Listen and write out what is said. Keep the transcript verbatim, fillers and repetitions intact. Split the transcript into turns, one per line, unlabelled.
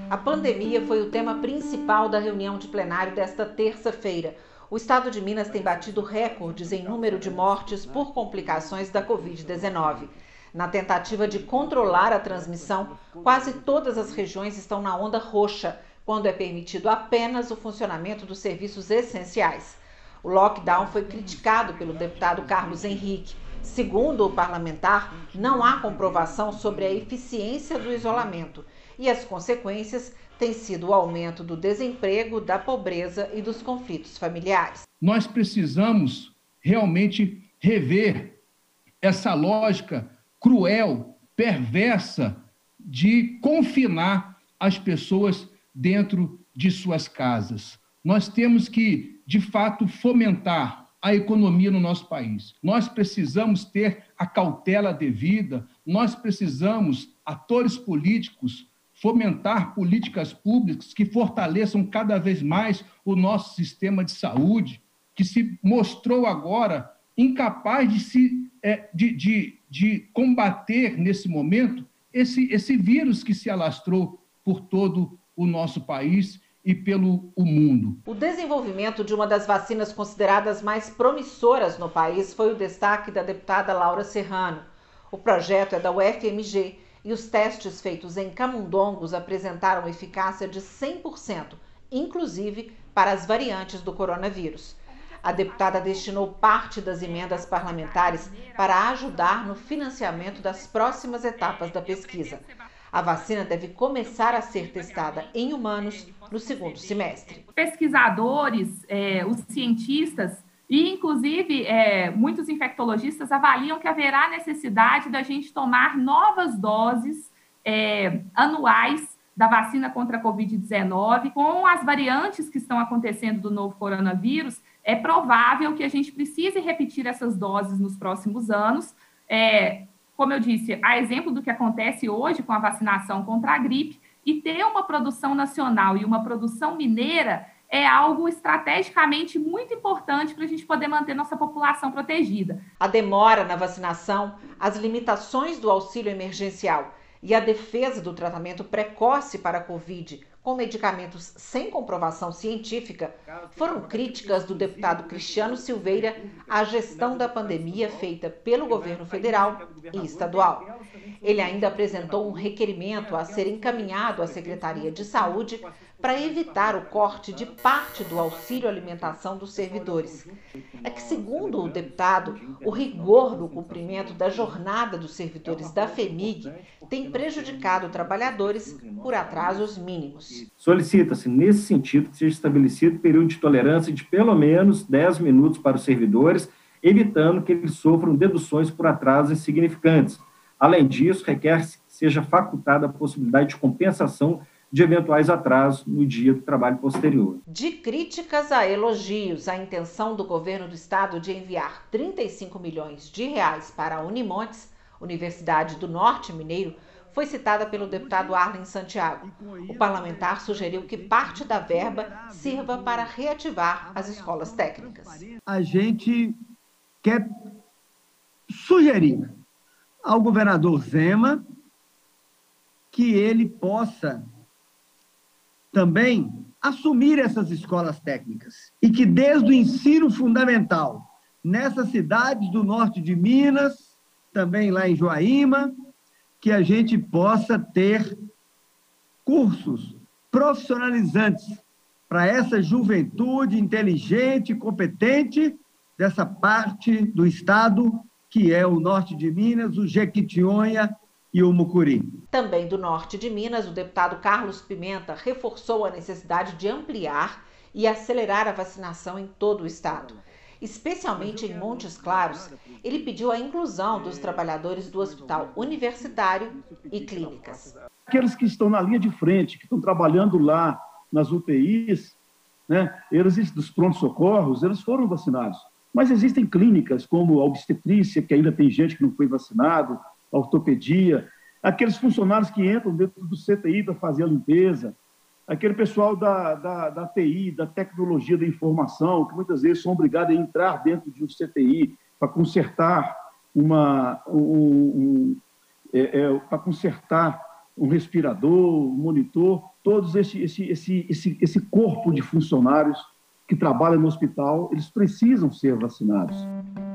A pandemia foi o tema principal da reunião de plenário desta terça-feira. O estado de Minas tem batido recordes em número de mortes por complicações da covid dezenove. Na tentativa de controlar a transmissão, quase todas as regiões estão na onda roxa, quando é permitido apenas o funcionamento dos serviços essenciais. O lockdown foi criticado pelo deputado Carlos Henrique. Segundo o parlamentar, não há comprovação sobre a eficiência do isolamento e as consequências têm sido o aumento do desemprego, da pobreza e dos conflitos familiares.
Nós precisamos realmente rever essa lógica cruel, perversa de confinar as pessoas dentro de suas casas. Nós temos que, de fato, fomentar a economia no nosso país. Nós precisamos ter a cautela devida, nós precisamos, atores políticos, fomentar políticas públicas que fortaleçam cada vez mais o nosso sistema de saúde, que se mostrou agora incapaz de, se, é, de, de, de combater, nesse momento, esse, esse vírus que se alastrou por todo o nosso país e pelo o mundo.
O desenvolvimento de uma das vacinas consideradas mais promissoras no país foi o destaque da deputada Laura Serrano. O projeto é da U F M G e os testes feitos em camundongos apresentaram eficácia de cem por cento, inclusive para as variantes do coronavírus. A deputada destinou parte das emendas parlamentares para ajudar no financiamento das próximas etapas da pesquisa. A vacina deve começar a ser testada em humanos no segundo semestre.
Pesquisadores, é, os cientistas e, inclusive, é, muitos infectologistas avaliam que haverá necessidade da gente tomar novas doses é, anuais da vacina contra a covid dezenove. Com as variantes que estão acontecendo do novo coronavírus, é provável que a gente precise repetir essas doses nos próximos anos. É, como eu disse, a exemplo do que acontece hoje com a vacinação contra a gripe, e ter uma produção nacional e uma produção mineira é algo estrategicamente muito importante para a gente poder manter nossa população protegida.
A demora na vacinação, as limitações do auxílio emergencial e a defesa do tratamento precoce para a Covid com medicamentos sem comprovação científica foram críticas do deputado Cristiano Silveira à gestão da pandemia feita pelo governo federal e estadual. Ele ainda apresentou um requerimento a ser encaminhado à Secretaria de Saúde para evitar o corte de parte do auxílio alimentação dos servidores. É que, segundo o deputado, o rigor no cumprimento da jornada dos servidores da FEMIG tem prejudicado trabalhadores por atrasos mínimos.
Solicita-se, nesse sentido, que seja estabelecido período de tolerância de pelo menos dez minutos para os servidores, evitando que eles sofram deduções por atrasos insignificantes. Além disso, requer-se que seja facultada a possibilidade de compensação de eventuais atrasos no dia do trabalho posterior.
De críticas a elogios, a intenção do governo do estado de enviar trinta e cinco milhões de reais para a Unimontes, Universidade do Norte Mineiro, foi citada pelo deputado Arlen Santiago. O parlamentar sugeriu que parte da verba sirva para reativar as escolas técnicas.
A gente quer sugerir ao governador Zema que ele possa também assumir essas escolas técnicas e que desde o ensino fundamental, nessas cidades do norte de Minas, também lá em Joaíma, que a gente possa ter cursos profissionalizantes para essa juventude inteligente e competente dessa parte do estado, que é o norte de Minas, o Jequitinhonha e o Mucuri.
Também do norte de Minas, o deputado Carlos Pimenta reforçou a necessidade de ampliar e acelerar a vacinação em todo o estado. Especialmente em Montes Claros, ele pediu a inclusão dos trabalhadores do hospital universitário e clínicas.
Aqueles que estão na linha de frente, que estão trabalhando lá nas U T Is, né, eles dos pronto-socorros, eles foram vacinados. Mas existem clínicas como a obstetrícia, que ainda tem gente que não foi vacinado, a ortopedia, aqueles funcionários que entram dentro do C T I para fazer a limpeza, aquele pessoal da, da, da T I, da tecnologia da informação, que muitas vezes são obrigados a entrar dentro de um C T I para consertar uma, um, um, é, é, para consertar um respirador, um monitor, todos esse, esse, esse, esse, esse corpo de funcionários que trabalham no hospital, eles precisam ser vacinados.